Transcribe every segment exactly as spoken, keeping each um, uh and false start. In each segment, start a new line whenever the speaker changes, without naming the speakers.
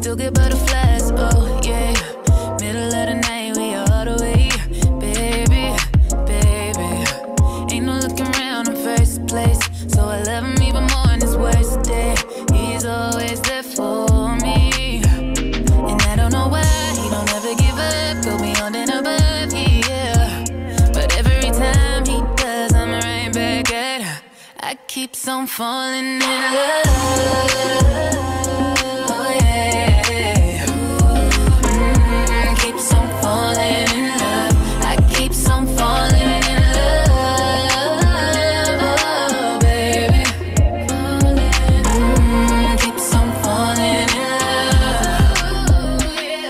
still get butterflies, oh yeah. Middle of the night, we all the way. Baby, baby, ain't no looking around in first place. So I love him even more in his worst day. He's always there for me, and I don't know why he don't ever give up, go beyond and above, yeah. But every time he does, I'm right back at her. I keep on falling in love. Oh yeah, mm, keeps on falling in love. I keep on falling in love, oh baby. Mm, keeps on falling in love.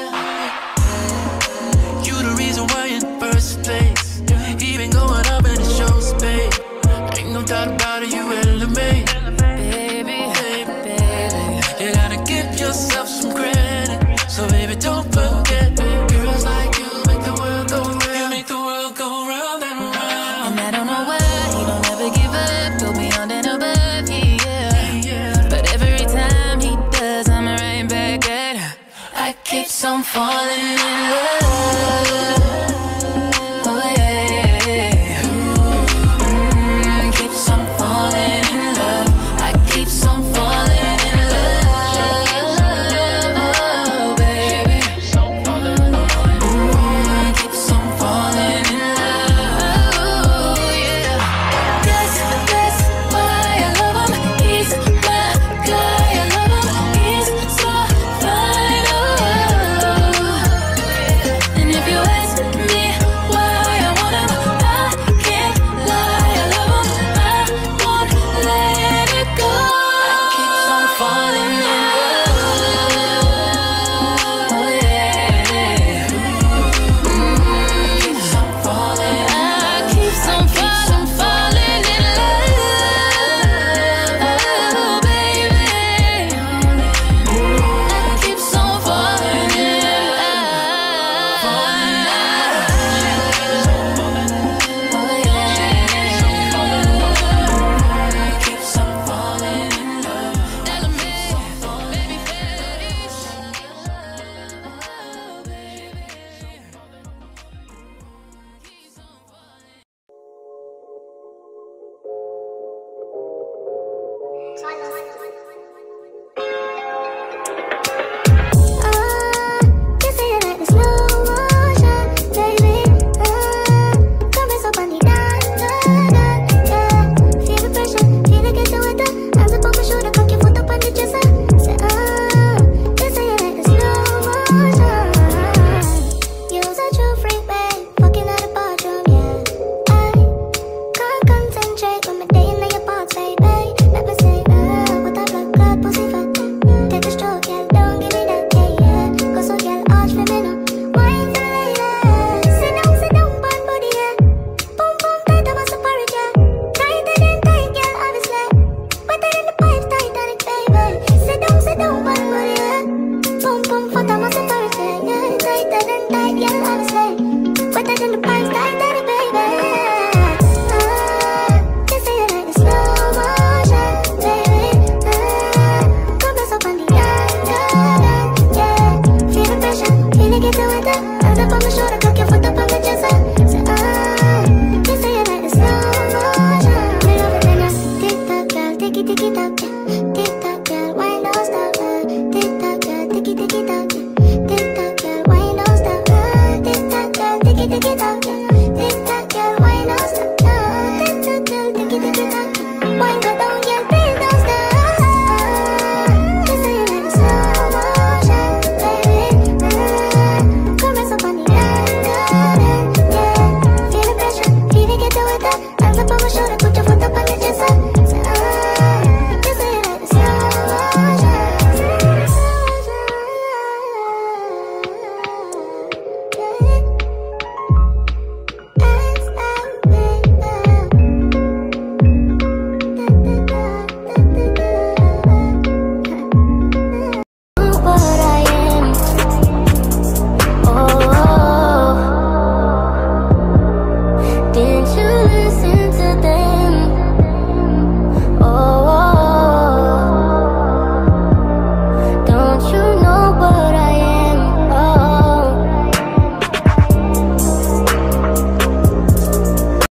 Yeah.
You the reason why in the first place, even going up in the show space. Ain't no doubt about it, you elevate.
Baby, baby, baby,
you gotta give yourself some credit. So baby, don't forget, girls like you make the world go round. You make the world go round and round.
and I don't know why he don't ever give up, go beyond and above, yeah,
Yeah.
but every time he does, I'm right back at her. I keep on falling in love, oh yeah, mm, keeps on falling in love. I keep on falling in love, oh baby, mm, keeps on falling in love, oh yeah. That's, that's why I love him, he's my guy, I love him, he's so fine, oh. And if you ask me why I want him, I can't lie, I love him, I won't let it go. I keep on falling in love, oh yeah, mm, keeps on falling, I keeps on falling, falling in love, oh baby, I keeps on falling in love, falling in love, oh yeah, keeps on falling in love, element, baby fetish, oh baby, keeps on falling.
Ah, you say it like the slow motion, baby. Ah, coming so funny, da da da, yeah. Feel the pressure, feel it getting wetter. Hands up on my shoulder, cock your foot up on the dresser. Say ah, you say it like the slow motion. You're such a freak, babe, fucking out the bathroom, yeah. I can't concentrate when my day in your parts, baby. Let me say, ah, what that black black pussy fat. Take a stroke, girl, don't give me that, yeah, yeah. Go so, girl, arch for me now. Wine for me, yeah. Sit down, sit down, bad body, yeah. Boom, boom, tight, I'm a separate, yeah. Tighter than tight, girl, obviously. Wetter than the pipes, Titanic, baby. Sit down, sit down, bad body, yeah. Boom, boom, fat, I'm a separate, yeah. Tighter than tight, girl, obviously. Wetter than the pipes, Titanic, baby. Ah, you say it like the slow motion, baby. Ah, come close up on the eye, da da, yeah. Feel the pressure, feel it getting wetter. Hands up on my shoulder, cock your foot up on the dresser. Say ah, you say it like the slow motion. Me love it when you tick tock, girl, ticky ticky tock, yeah. Tick tock, girl, wine don't stop, uh. Tick tock, girl, ticky ticky tock, yeah. Tick tock, girl, wine don't stop, uh. Tick tock, girl, ticky ticky tock.